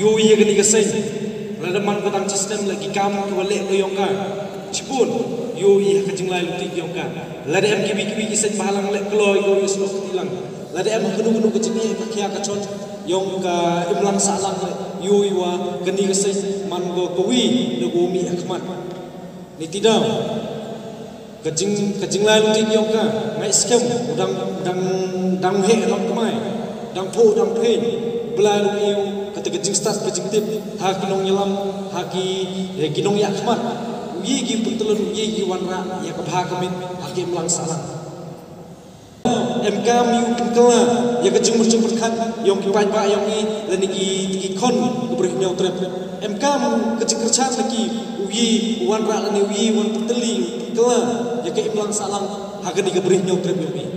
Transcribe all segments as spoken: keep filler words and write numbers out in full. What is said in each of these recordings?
yo iya gani gasay lada man ko tang system lagi kam ko le ko yongka chipun yo iya kajinglai lutik yongka lada em kibi kibi kisay bahalang le kloy yo yuslo tilang lada em kenu kenu kajingi kakya kachot yongka imlang salang yo iwa gani gasay man ko kowi no gumi akmat ni tidau kajing kajinglai lutik yongka ngai scam udang udang dang he lam kamai dang po dang pain belai lu kata kajing start kajing tip ha kinong nyelam ha ki eh, kinong yakmat uyi gi pentelun uyi gi wanra ya kabha kamit ha ki mlang salang em kam yu penkela ya kajing mercung berkat yong ki pai pa yong ni lani gi gi kon kubrih nyau trep em kam kajing kerchan lagi uyi wanra lani uyi wan penteli penkela ya ki mlang salang ha ki kubrih nyau trep yong ni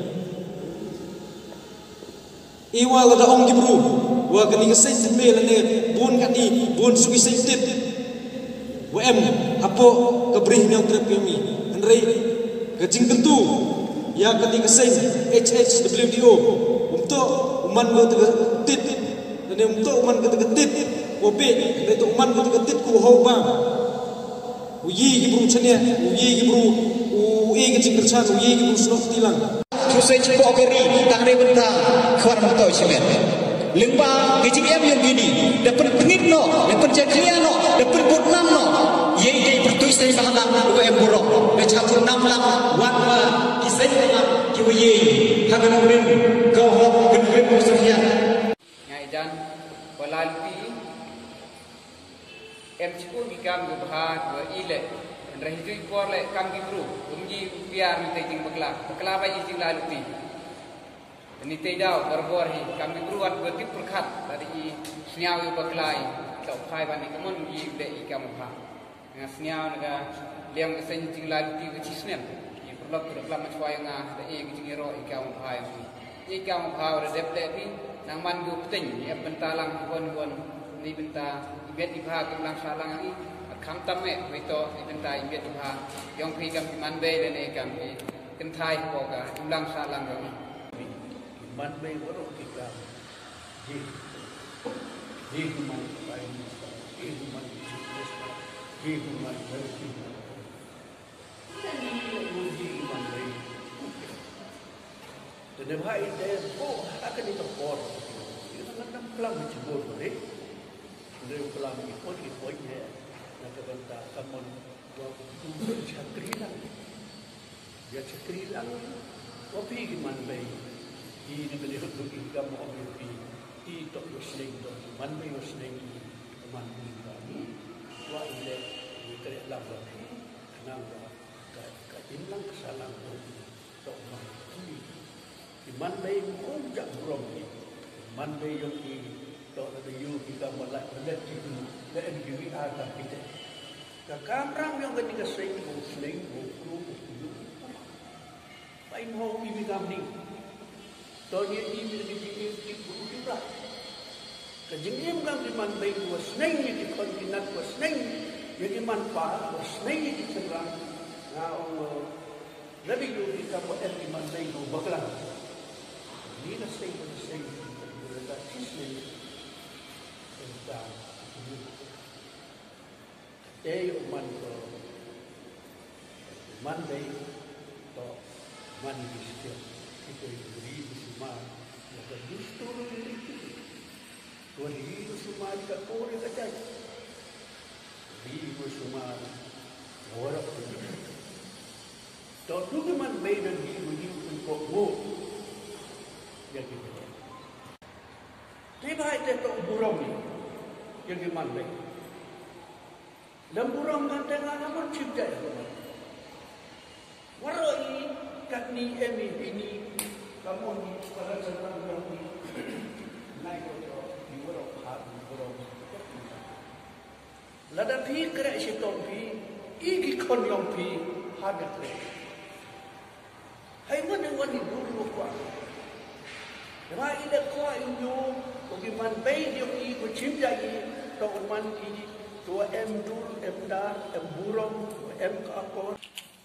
iwa lada ong gibru wa kani ngasay jeme lane bun kani bun sugi sensitif wa em apo kabrih nyau trap yami henry gajing tentu ya kani ngasay H H W D O untuk uman go tegetit dan untuk uman go tegetit wa be itu uman go tegetit ku ho ba uyi gibru chania uyi gibru uyi gajing kerchan uyi gibru slok tilang Susah cepat kiri, tak ada bentang, kawan betul cemen. Lembah K J M yang gini, dapat pengit no, dapat jadian no, dapat butnam no. Ye ye bertulis dari bahalang U M buruk, macam enam lang, wan ma, kisah lang, kiwi ye, hagan urin, kau hok, genurin musuhnya. Ngaijan, walalpi, em cikgu bikam berbahat, berilek. Rahijui por le kam gibru umji biar ni tejing bakla bakla ba jing la luti ni tejau berbor hi kam gibru wat bertip perkhat dari sniau yu bakla i tau khai ban ni kamon ji de i kam ha nga sniau naga liam sen jing la luti ke chisnem i perlok perlok ma chwai nga de i jing ro i kam ha i kam ha de dep de pi nang man gu pting i bentalang kon kon ni benta ibet i pha kam lang salang ni kham tam me wito ibentai imbet ha yong phi kam man be le ne kam i ken thai ko ka imlang sa lang ro man be woro kita ji ji man pai ji man ji man very ji man be de bhai de ko akan itu por itu kan pelang jebol boleh de pelang ikut ikut ya nak benda kamu buat tu cakri lang, dia cakri lang, kopi gimana bayi, ini beli untuk ikam kopi, ini tak usling tu, mana bayi usling tu, mana bayi kami, wah ini kita lang lagi, kenapa? Kain lang kesalang tu, tak mana, mana bayi pun tak berom ni, mana bayi yang ini. Kalau ada you kita mulai melihat itu, dan juga ada kita. Kakamrang yang ketika sering muslim, buku, buku, paling mau ini kami. Tahun ini ini ini ini buku juga. Kejadian kami man baik was neng di kontinent was neng, jadi manfaat was neng di seberang. Nah, lebih dulu kita buat di man baik bakal. Ini dah sering sering berada di sini. Day man ko Monday to Monday still ito yung suma na gusto rin ito kung hindi suma ka puri ka dyan hindi mo suma wala ko to nung man may naging hindi ko mo yan ito diba ito burong yang dimandai. Lemburang gantengan namun cipta itu. Warai kat ni emi ini kamu ni pada zaman yang ni naik itu di warok hat di warok. Lada pi kerak sitom pi igi kon yang pi hadat le. Hai mana wani dulu kuat. Dema ida kuat itu bagaimana baik yang ikut cipta ini to man ini to em dul em dar em burong em kapor